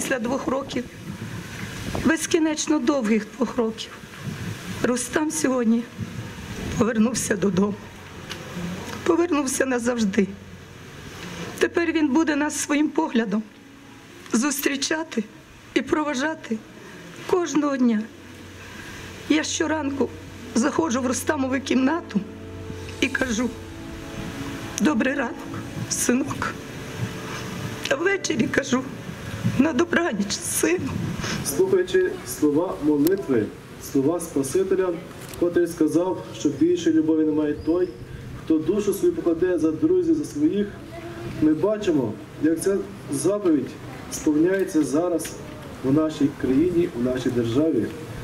після 2 років, безкінечно довгих 2 років, Рустам сьогодні повернувся додому. Повернувся назавжди. Тепер він буде нас своїм поглядом зустрічати і проважати кожного дня. Я щоранку заходжу в Рустамову кімнату і кажу: добрий ранок, синок. А ввечері кажу: на добраніч, сину. Слухаючи слова молитви, слова Спасителя, котрий сказав, що більше любові немає той, хто душу свою покладе за друзів, за своїх, ми бачимо, як ця заповідь сповняється зараз у нашій країні, у нашій державі.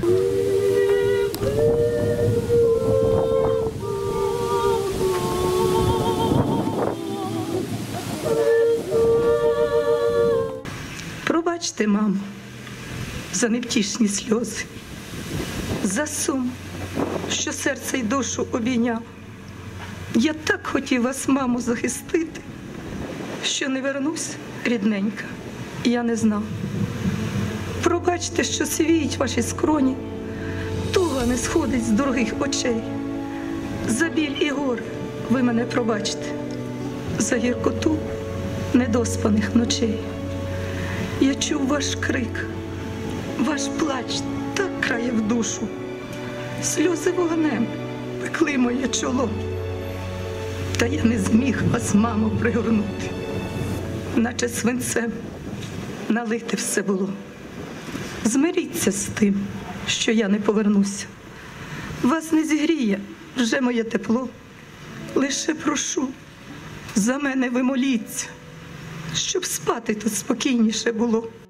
Пробачте, мамо, за невтішні сльози, за сум, що серце й душу обійняв. Я так хотів вас, мамо, захистити, що не вернусь, рідненька, я не знав. Пробачте, що свіють ваші скроні, туга не сходить з дорогих очей. За біль і горе ви мене пробачте, за гіркоту недоспаних ночей. Я чув ваш крик, ваш плач так краяв душу. Сльози вогнем пекли моє чоло. Та я не зміг вас, мамо, пригорнути, наче свинцем налите все було. Змиріться з тим, що я не повернуся. Вас не зігріє вже моє тепло. Лише прошу, за мене ви моліться, щоб спати тут спокійніше було.